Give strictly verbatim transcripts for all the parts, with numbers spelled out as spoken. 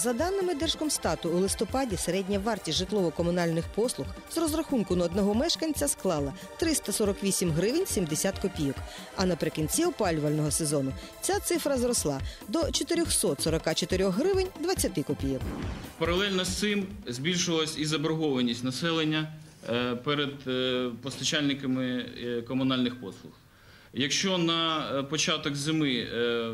За даними Держкомстату, у листопаді середня вартість житлово-комунальних послуг з розрахунку на одного мешканця склала триста сорок вісім гривень сімдесят копійок. А наприкінці опалювального сезону ця цифра зросла до чотириста сорок чотири гривень двадцять копійок. Паралельно з цим збільшилась і заборгованість населення перед постачальниками комунальних послуг. Якщо на початок зими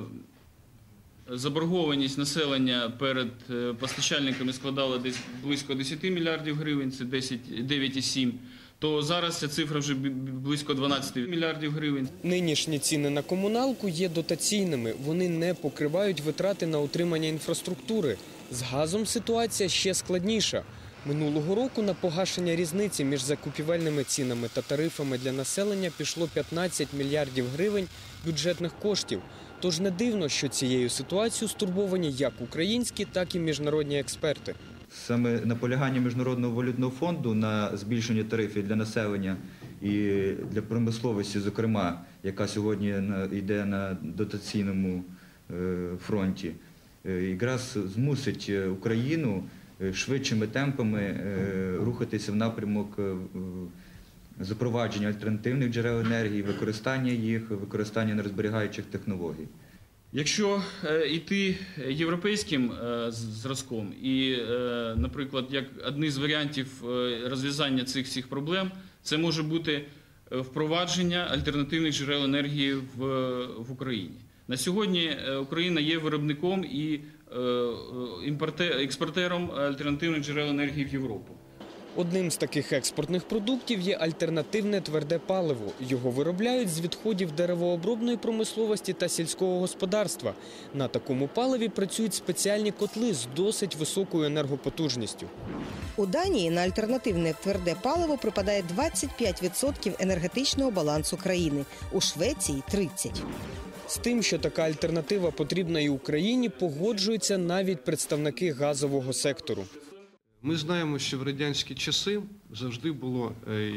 заборгованість населення перед постачальниками складала десь близько десяти мільярдів гривень, це дев'ять цілих сім десятих, то зараз ця цифра вже близько дванадцяти мільярдів гривень. Нинішні ціни на комуналку є дотаційними. Вони не покривають витрати на утримання інфраструктури. З газом ситуація ще складніша. Минулого року на погашення різниці між закупівельними цінами та тарифами для населення пішло п'ятнадцять мільярдів гривень бюджетних коштів. Тож не дивно, що цією ситуацією стурбовані як українські, так і міжнародні експерти. Саме наполягання Міжнародного валютного фонду на збільшення тарифів для населення і для промисловості, зокрема, яка сьогодні йде на дотаційному фронті, якраз змусить Україну швидшими темпами рухатися в напрямок запровадження альтернативних джерел енергії, використання їх, використання нерозберігаючих технологій. Якщо йти європейським зразком і, наприклад, як один з варіантів розв'язання цих всіх проблем, це може бути впровадження альтернативних джерел енергії в, в Україні. На сьогодні Україна є виробником і експортером альтернативних джерел енергії в Європу. Одним з таких експортних продуктів є альтернативне тверде паливо. Його виробляють з відходів деревообробної промисловості та сільського господарства. На такому паливі працюють спеціальні котли з досить високою енергопотужністю. У Данії на альтернативне тверде паливо припадає двадцять п'ять відсотків енергетичного балансу країни, у Швеції – тридцять відсотків. З тим, що така альтернатива потрібна і Україні, погоджуються навіть представники газового сектору. Ми знаємо, що в радянські часи завжди було,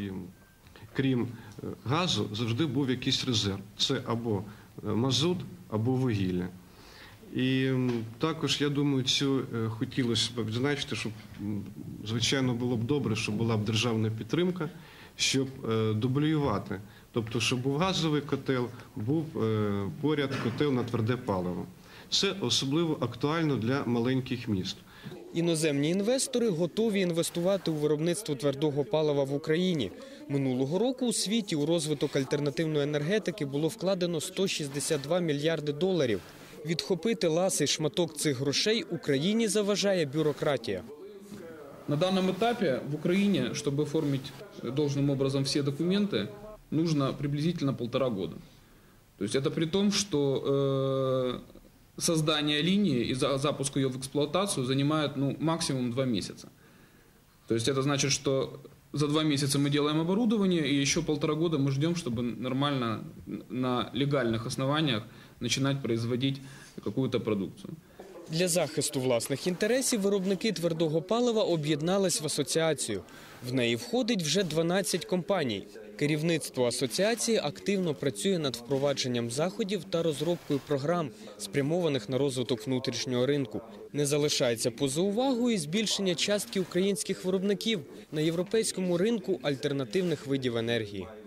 крім газу, завжди був якийсь резерв. Це або мазут, або вугілля. І також, я думаю, цю хотілося б відзначити, щоб, звичайно, було б добре, щоб була б державна підтримка, щоб дублювати. Тобто, щоб був газовий котел, був поряд котел на тверде паливо. Це особливо актуально для маленьких міст. Іноземні інвестори готові інвестувати у виробництво твердого палива в Україні. Минулого року у світі у розвиток альтернативної енергетики було вкладено сто шістдесят два мільярди доларів. Відхопити ласий шматок цих грошей Україні заважає бюрократія. На данном этапе в Украине, чтобы оформить должным образом все документы, нужно приблизительно полтора года. То есть это при том, что э, создание линии и запуск ее в эксплуатацию занимает ну, максимум два месяца. То есть это значит, что за два месяца мы делаем оборудование, и еще полтора года мы ждем, чтобы нормально на легальных основаниях начинать производить какую-то продукцию. Для захисту власних інтересів виробники твердого палива об'єднались в асоціацію. В неї входить вже дванадцять компаній. Керівництво асоціації активно працює над впровадженням заходів та розробкою програм, спрямованих на розвиток внутрішнього ринку. Не залишається поза увагою і збільшення частки українських виробників на європейському ринку альтернативних видів енергії.